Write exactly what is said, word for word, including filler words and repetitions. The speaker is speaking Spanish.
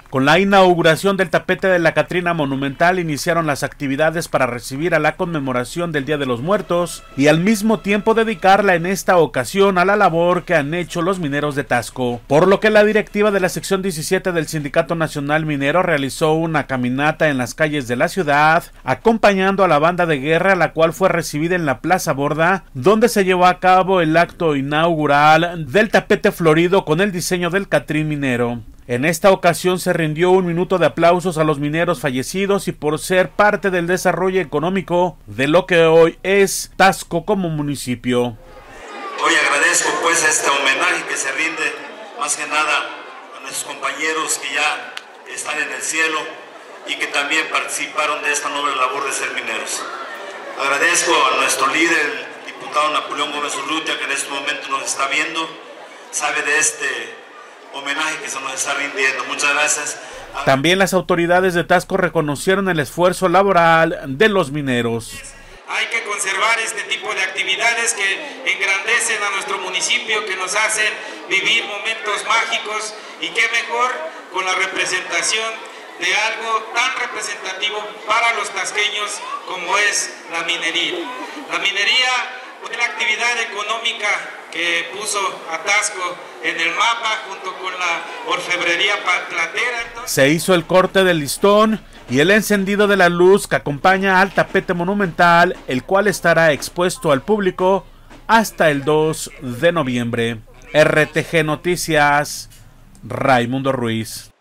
Con la inauguración del tapete de la Catrina Monumental iniciaron las actividades para recibir a la conmemoración del Día de los Muertos y al mismo tiempo dedicarla en esta ocasión a la labor que han hecho los mineros de Taxco, por lo que la directiva de la sección diecisiete del Sindicato Nacional Minero realizó una caminata en las calles de la ciudad, acompañando a la banda de guerra, la cual fue recibida en la Plaza Borda, donde se llevó a cabo el acto inaugural del tapete florido con el diseño del Catrín minero. En esta ocasión se rindió un minuto de aplausos a los mineros fallecidos y por ser parte del desarrollo económico de lo que hoy es Taxco como municipio. Hoy agradezco pues este homenaje que se rinde más que nada a nuestros compañeros que ya están en el cielo y que también participaron de esta noble labor de ser mineros. Agradezco a nuestro líder, el diputado Napoleón Gómez Urrutia, que en este momento nos está viendo, sabe de este homenaje que se nos está rindiendo. Muchas gracias. También las autoridades de Taxco reconocieron el esfuerzo laboral de los mineros. Hay que conservar este tipo de actividades que engrandecen a nuestro municipio, que nos hacen vivir momentos mágicos, y qué mejor con la representación de algo tan representativo para los tasqueños como es la minería. La minería fue la actividad económica que puso a Taxco en el mapa junto con la orfebrería platera. Entonces... Se hizo el corte del listón y el encendido de la luz que acompaña al tapete monumental, el cual estará expuesto al público hasta el dos de noviembre. R T G Noticias, Raimundo Ruiz.